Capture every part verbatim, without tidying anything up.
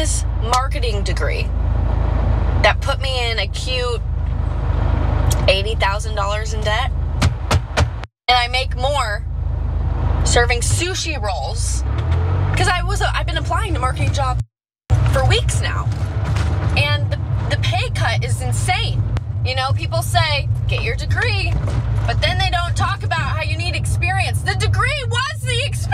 business marketing degree that put me in a cute eighty thousand dollars in debt. And I make more serving sushi rolls because I was I've been applying to marketing jobs for weeks now. And the, the pay cut is insane. You know, people say, get your degree, but then they don't talk about how you need experience. The degree was the experience.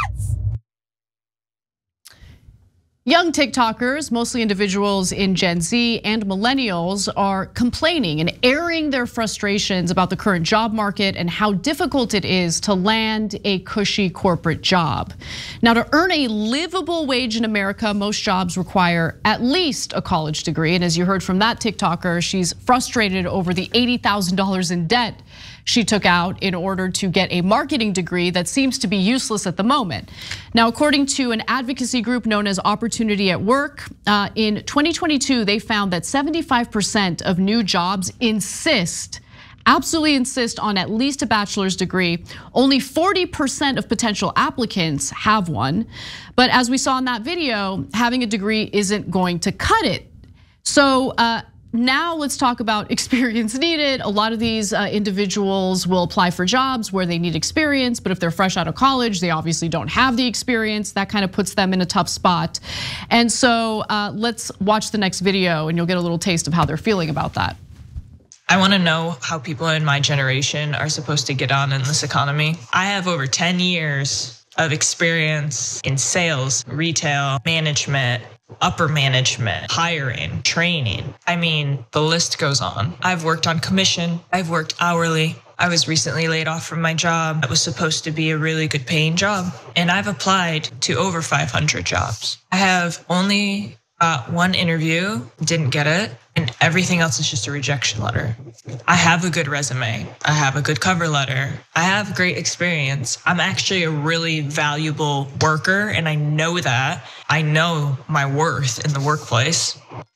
Young TikTokers, mostly individuals in Gen Z and millennials, are complaining and airing their frustrations about the current job market and how difficult it is to land a cushy corporate job. Now, to earn a livable wage in America, most jobs require at least a college degree. And as you heard from that TikToker, she's frustrated over the eighty thousand dollars in debt she took out in order to get a marketing degree that seems to be useless at the moment. Now, according to an advocacy group known as Opportunity at Work, in twenty twenty-two, they found that seventy-five percent of new jobs insist, absolutely insist on at least a bachelor's degree. Only forty percent of potential applicants have one. But as we saw in that video, having a degree isn't going to cut it. So, now let's talk about experience needed. A lot of these individuals will apply for jobs where they need experience, but if they're fresh out of college, they obviously don't have the experience. That kind of puts them in a tough spot. And so let's watch the next video and you'll get a little taste of how they're feeling about that. I wanna know how people in my generation are supposed to get on in this economy. I have over ten years of experience in sales, retail, management, upper management, hiring, training. I mean, the list goes on. I've worked on commission, I've worked hourly. I was recently laid off from my job. That was supposed to be a really good paying job. And I've applied to over five hundred jobs. I have only uh, one interview, didn't get it, and everything else is just a rejection letter. I have a good resume. I have a good cover letter. I have great experience. I'm actually a really valuable worker, and I know that. I know my worth in the workplace.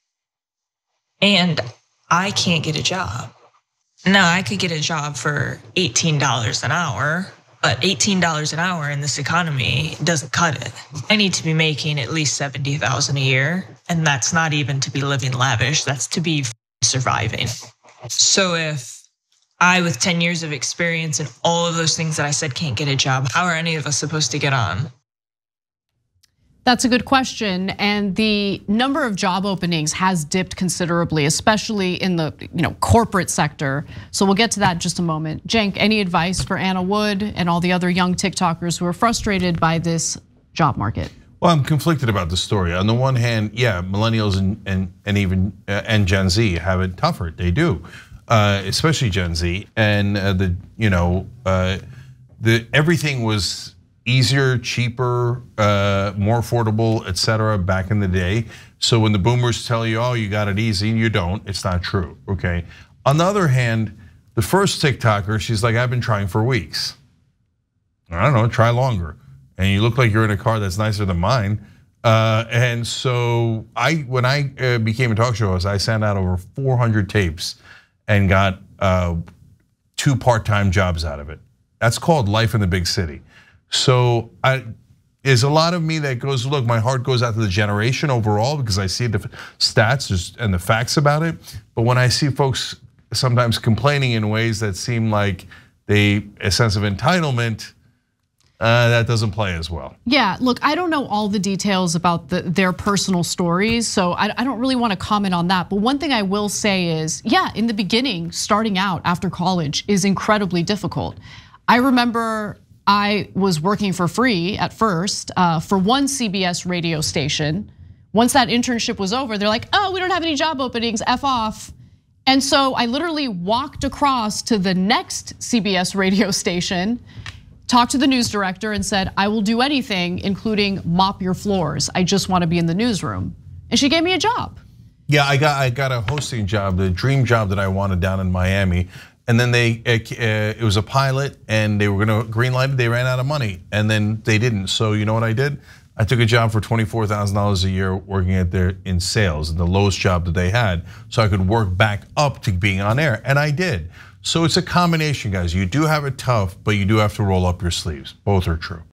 And I can't get a job. Now, I could get a job for eighteen dollars an hour, but eighteen dollars an hour in this economy doesn't cut it. I need to be making at least seventy thousand dollars a year, and that's not even to be living lavish, that's to be surviving. So if I, with ten years of experience and all of those things that I said can't get a job, how are any of us supposed to get on? That's a good question, and the number of job openings has dipped considerably, especially in the you know corporate sector. So we'll get to that in just a moment. Cenk, any advice for Anna Wood and all the other young TikTokers who are frustrated by this job market? Well, I'm conflicted about the story. On the one hand, yeah, millennials and and, and even and Gen Z have it tougher. They do, uh, especially Gen Z, and the you know uh, the everything was easier, cheaper, uh, more affordable, et cetera, back in the day. So when the boomers tell you, oh, you got it easy, you don't, it's not true, okay? On the other hand, the first TikToker, she's like, I've been trying for weeks. I don't know, try longer. And you look like you're in a car that's nicer than mine. Uh, and so I, when I became a talk show host, I sent out over four hundred tapes and got uh, two part-time jobs out of it. That's called life in the big city. So I, there's a lot of me that goes, look, my heart goes out to the generation overall because I see the stats and the facts about it. But when I see folks sometimes complaining in ways that seem like they a sense of entitlement, uh, that doesn't play as well. Yeah, look, I don't know all the details about the, their personal stories, so I, I don't really want to comment on that. But one thing I will say is, yeah, in the beginning, starting out after college is incredibly difficult. I remember I was working for free at first for one C B S radio station. Once that internship was over, they're like, oh, we don't have any job openings, F off. And so I literally walked across to the next C B S radio station, talked to the news director and said, I will do anything, including mop your floors. I just want to be in the newsroom. And she gave me a job. Yeah, I got I got a hosting job, the dream job that I wanted down in Miami. And then they, it was a pilot and they were gonna green light it, they ran out of money and then they didn't. So you know what I did? I took a job for twenty-four thousand dollars a year working at their in sales, the lowest job that they had, so I could work back up to being on air, and I did. So it's a combination, guys. You do have it tough, but you do have to roll up your sleeves. Both are true.